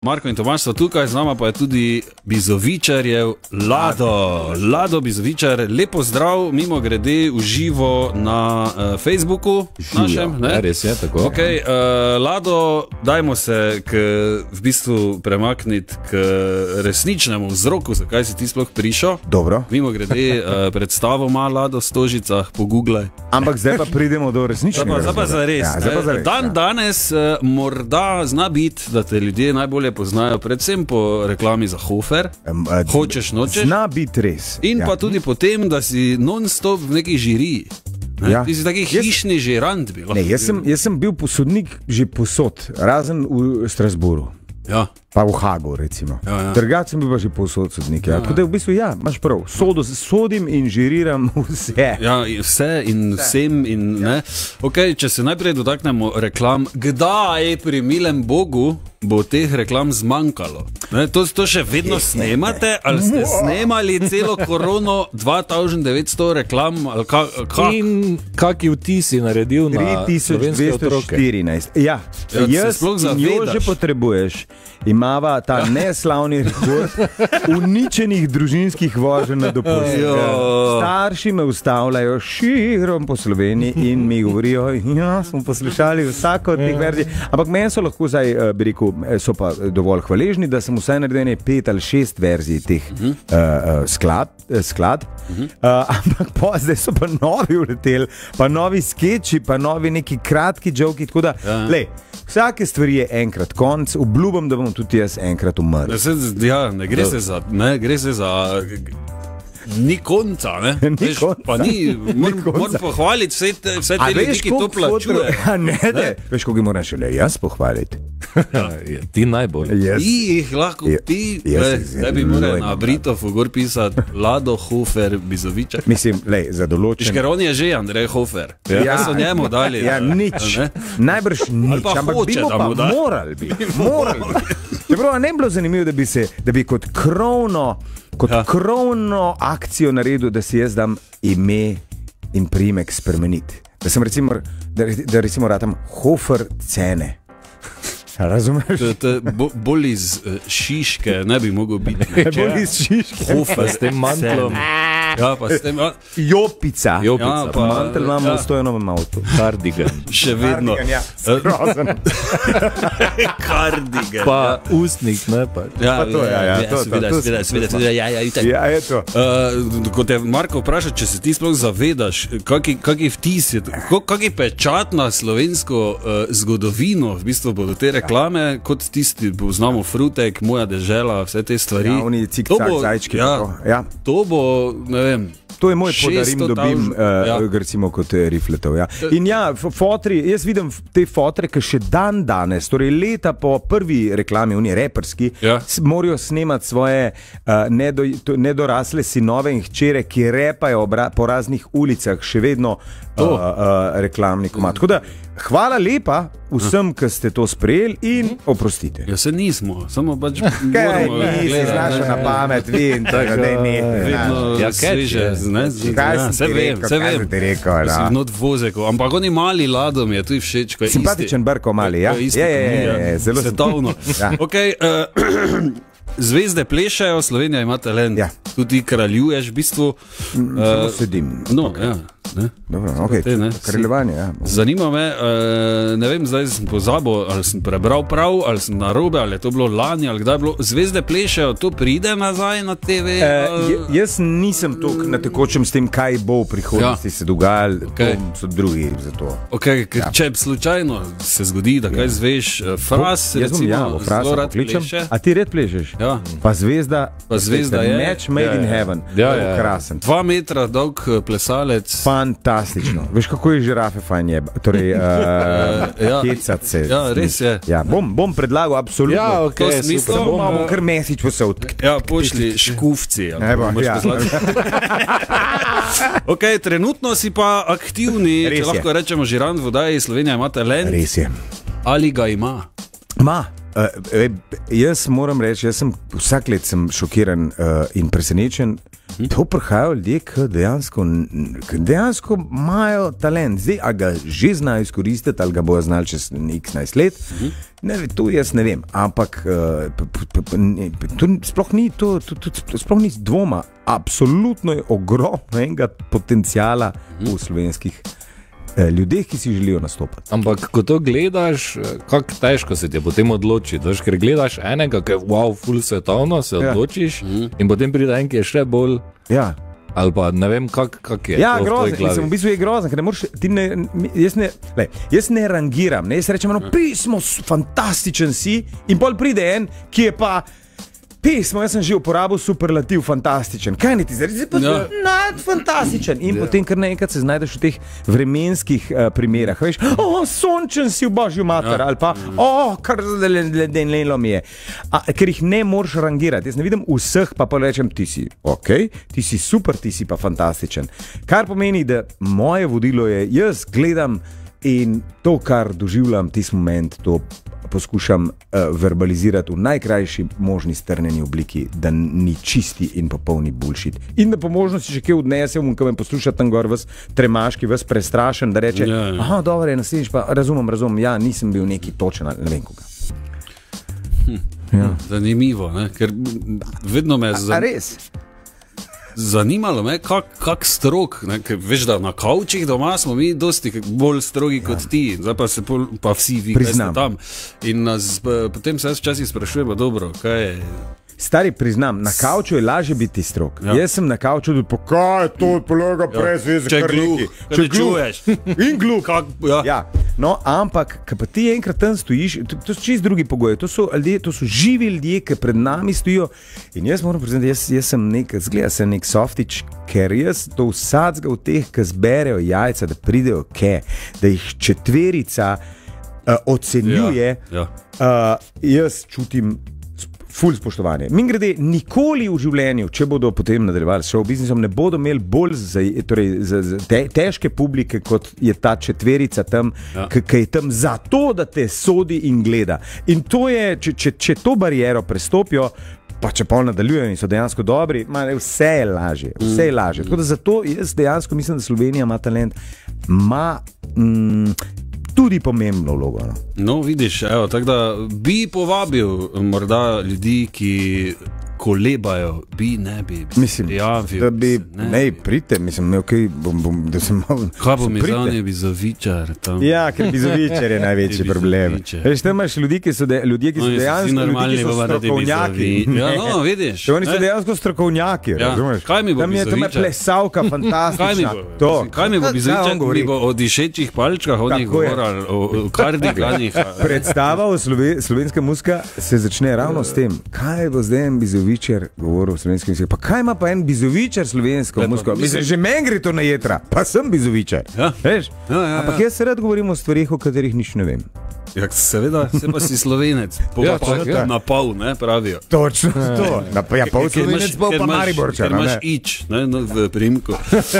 Marko in Tomaš so tukaj, z nama pa je tudi Bizovičarjev Lado. Lado Bizovičar, lepo zdrav, mimo grede v živo na Facebooku našem. Ne? Ja, res je, tako. Okay, Lado, dajmo se v bistvu premakniti k resničnemu vzroku, zakaj si ti sploh prišel. Dobro. Mimo grede predstavo ima Lado v Stožicah, pogooglaj. Ampak zdaj pa pridemo do resničnega. Zdaj pa zares. Danes morda zna biti, da te ljudje najbolje poznajo, predvsem po reklami za Hofer, hočeš, nočeš. Zna biti res. In pa tudi po tem, da si non-stop v neki žiriji. Ja. Ti si taki hišni žirant bil. Ne, jaz sem bil posodnik že posod, razen v Strasburu. Ja. Pa v Hagu, recimo. Ja. Drugače sem bil pa že povsod sodnik. Ja. Tako da v bistvu, ja, imaš prav. Sodim in žiriram vse. Ja, vse in vsem. In, ne. Okay, če se najprej dotaknemo reklam, kdaj pri milem Bogu bo teh reklam zmanjkalo? Ne, to še vedno snemate? Ali ste snemali celo korono 2900 reklam? Ali in kaki vtis si naredil na slovenske otroke? 3214. Ja, jaz njo že potrebuješ. Imava ta neslavni rekord uničenih družinskih voženj na dopust. Starši me ustavljajo širom po Sloveniji in mi govorijo, ja, smo poslušali vsako od teh verzij. Ampak meni so lahko zdaj, bi rekel, so pa dovolj hvaležni, da sem vsaj naredil 5 ali 6 verzij teh skladb. Ampak zdaj so pa novi uleteli, pa novi skeči, pa novi neki kratki joki, tako da, lej, vsake stvari je enkrat konc, obljubam, da bom tudi jaz enkrat umrl. Ja, ne gre se za, ni konca, ne? Ni konca. Pa ni, moram pohvaliti vse te ljudi, ki to plačuje. Veš, koga moram šele jaz pohvaliti? Ti najbolj. Ti jih lahko, zdaj bi moral na Britofu gor pisati Lado Hofer Bizovičar. Mislim, lej, za določen... Ker on je že Andrej Hofer. Ja, so njemu dali. Ja, nič. Najbrž nič. Ampak bi mu pa moral bi. Čeprav ne bi bilo zanimivo, da bi kot krovno akcijo naredil, da si jaz dam ime in priimek spremeniti. Da sem recimo ratam Hofer cene. Razumeš? Bolj iz Šiške ne bi mogel biti. Bolj iz Šiške. Hofer s tem mantlom. Ja, pa s tem... Jopica. Ja, pa... Mantel imamo v stojenovem avtu. Kardigan. Še vedno. Kardigan, ja. Skrozen. Kardigan. Pa ustnik, ne pa. Ja, pa to, ja. Seveda, ja, je to. Ko te Marko vpraša, če se ti sploh zavedaš, kaki vtis je, kaki pečat na slovensko zgodovino, v bistvu bodo te reklame, kot tisti, poznamo Frutek, Moja dežela, vse te stvari. Ja, oni cik-cak zajčki. Ja, to bo, ne vem, to je moj podarim, dobim recimo kot rifletov. Ja. In ja, fotri, jaz vidim te fotre, ki še danes, torej leta po prvi reklami, oni reperski, morajo snemati svoje nedorasle sinove in hčere, ki repajo po raznih ulicah, še vedno reklamni komad. Tako da, hvala lepa vsem, ki ste to sprejeli in oprostite. Ja, se nismo, samo pač moramo gledati. Nisi znašel na pamet, vi in tako, da ni. Ja, sveže, se vem. Not vozeko, ampak oni mali Lado mi je tudi všeč. Simpatičen Brko mali, ja? Je, zelo svetovno. Ok, zvezde plešajo, Slovenija ima talent. Tudi kraljuješ v bistvu. Samo sedim. No, ja. Dobro, ok, kraljevanje, ja. Zanima me, ne vem, zdaj sem pozabil, ali sem prebral prav, ali sem narobe, ali je to bilo lani, ali kdaj je bilo. Zvezde plešajo, to pride nazaj na TV? Jaz nisem tukaj na tekočem s tem, kaj bo v prihodnosti se dogajalo, to so drugi za to. Ok, če slučajno se zgodi, da kaj zveš, Fras, recimo, zelo rad pleše. A ti red plešeš? Ja. Pa Zvezda je. Match made in heaven. Krasen. 2 metra dolg plesalec. Fantastično. Veš, kako je žirafe fajn je? Torej, kecat se. Ja, res je. Ja, bom predlagal, absolutno. Ja, ok, super. Bomo kar mesič posel. Ja, pošli škufci. Ok, trenutno si pa aktivni, če lahko rečemo žirant v oddaji Slovenija ima talent. Res je. Ali ga ima? Jaz moram reči, vsak let sem šokiran in presenečen. To prihajajo ljudje, ki dejansko imajo talent. Zdaj, a ga že znajo izkoristiti, ali ga bojo znali čez 15 let. To jaz ne vem, ampak sploh ni dvoma. Absolutno je ogromno enega potencijala v slovenskih ljudeh, ki si želijo nastopati. Ampak, ko to gledaš, kako težko se ti potem odločiti, ker gledaš enega, ki je wow, full svetovno, se odločiš in potem pride en, ki je še bolj... Ja. Ali pa ne vem, kak je. Ja, grozen, v bistvu je grozen, ker ne moreš, jaz ne rangiram, jaz rečem, pismo, fantastičen si, in pol pride en, ki je pa pismo, jaz sem že uporabil superlativ fantastičen. Kaj ni ti zdaj? Fantastičen. In potem kar naenkrat se znajdeš v teh vremenskih primerah. Veš, sončen si v božju mater, ali pa, kar zadenelo mi je. Ker jih ne moreš rangirati. Jaz ne vidim vseh, pa rečem, ti si ok, ti si super, ti si pa fantastičen. Kar pomeni, da moje vodilo je, jaz gledam in to, kar doživljam, tisti moment, to poskušam verbalizirati v najkrajši možni strnjeni obliki, da ni čisti in popolni bullshit. In da po možnosti še kaj odnesem, ko me posluša tam gor vas tremaški, vas prestrašen, da reče, dobro je, naslednjič pa razumem, ja, nisem bil neki točen, ne vem koga. Zanimivo, ne? Ker vedno me zanimalo me, kak strog, ne? Ker veš, da na kavčih doma smo mi dosti bolj strogi kot ti, zdaj pa vsi vi, kaj ste tam. In potem se jaz včasih sprašujem, dobro, kaj je... Stari, priznam, na kavču je lažje biti strog. Jaz sem na kavču tudi po, kaj je to, polega prezveze, če čuješ. In gluh. No, ampak, ko pa ti enkrat tam stojiš, to so čist drugi pogoji, to so živi ljudje, ki pred nami stojijo. In jaz moram priznati, jaz sem nek softič, ker jaz do vsadzga v teh, ki zberejo jajca, da pridejo da jih četverica ocenjuje, jaz čutim ful spoštovanje. Mingrede, nikoli v življenju, če bodo potem nadaljevali s show biznisom, ne bodo imeli bolj težke publike, kot je ta četverica tam, ki je tam zato, da te sodi in gleda. In to je, če to bariero prestopijo, pa če pa nadaljujejo in so dejansko dobri, vse je lažje. Tako da zato jaz dejansko mislim, da Slovenija ima talent, ima tudi pomembno vlogo. No, vidiš, tako da bi povabil morda ljudi, ki kolebajo, ne bi. Mislim, da bi, pridite, mislim, da sem malo... Kaj bo mi zanje Bizovičar tam? Ja, ker Bizovičar je največji problem. Veš, tam imaš ljudi, ki so dejansko strokovnjaki. Ja, no, vidiš. Oni so dejansko strokovnjaki, razumeš? Kaj mi bo Bizovičar? Tam je plesavka fantastična. Kaj mi bo Bizovičar? Mi bo o dišečih palčkah, o njih govorili, o kardikanih. Predstava o slovenska muzika se začne ravno s tem. Kaj bo zdaj en Bizovičar govoril v slovenskem jeziku? Pa kaj ima pa en Bizovičar slovensko muziko? Mislim, že meni gre to na jetra, pa sem Bizovičar. Veš? Ampak jaz se rad govorim o stvarih, o katerih nič ne vem. Ja, seveda, se pa si Slovenec. Na pol, ne, pravijo. Točno to. Ja, pol Slovenec, pol pa Mariborčar. Ker imaš ič, ne, v primku.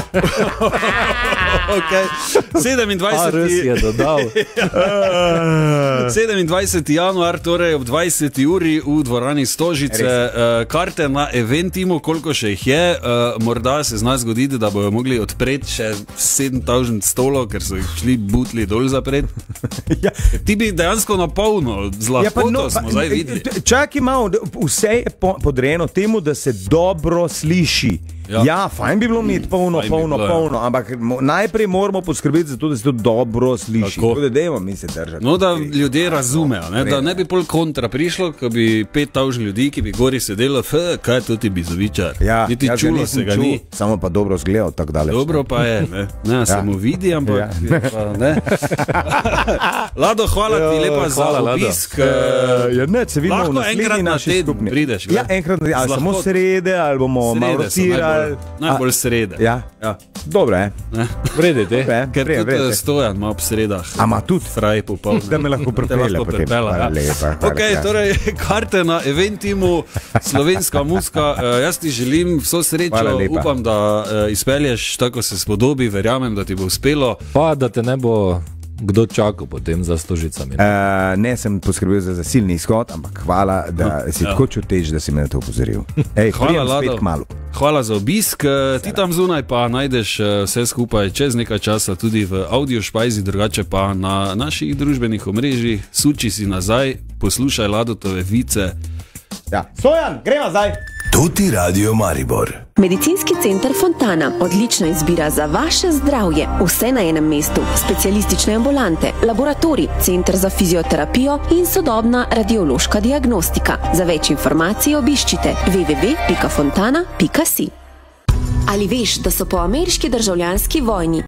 27. januar, torej ob 20. uri v dvorani Stožice. Karte na Eventimu, koliko še jih je, morda se zna zgoditi, da bojo mogli odpreti še 7000 stolov, ker so jih šli butli dol zapret. Ti bi dejansko na polno, z lahkoto smo zdaj videli. Čakaj malo, vse je podrejeno temu, da se dobro sliši. Ja, fajn bi bilo imeti polno, ampak najprej moramo poskrbeti za to, da se to dobro sliši. Tako da dajmo mi se držati. No, da ljudje razumejo, da ne bi pol kontra prišlo, ko bi 5000 ljudi, ki bi gori sedelo, kaj je to ti Bizovičar? Niti čulo se ga ni. Samo pa dobro zgledal tako daleč. Dobro pa je, ne, se mu vidi, ampak ne. Lado, hvala ti lepa za obisk. Se vidimo v naslednji naši skupni. Prideš, ja, enkrat, ali samo srede, ali bomo malo rocirali. Najbolj srede. Dobro, vrede te. Ker tudi Stojan ima ob sredah. A ima tudi? Fraj popolno. Da me lahko pripelje potem. Ok, torej, karte na Eventimu, slovenska muzika. Jaz ti želim vso srečo, upam, da izpelješ tako se spodobi, verjamem, da ti bo uspelo. Pa, da te ne bo kdo čaka potem za stožicami? Ne, sem poskrbel za zasilni izhod, ampak hvala, da si tako čutež, da si me na to opozoril. Hvala, Lado. Hvala za obisk. Ti tam zunaj pa najdeš vse skupaj čez nekaj časa tudi v audio špajzi, drugače pa na naših družbenih omrežjih. Suči si nazaj, poslušaj Ladotove vice. Ja, Stojan, gremo zdaj! Tuti Radio Maribor. Medicinski center Fontana. Odlična izbira za vaše zdravje. Vse na enem mestu. Specialistične ambulante, laboratorij, center za fizioterapijo in sodobna radiološka diagnostika. Za več informacij obiščite www.fontana.si. Ali veš, da so po ameriški državljanski vojni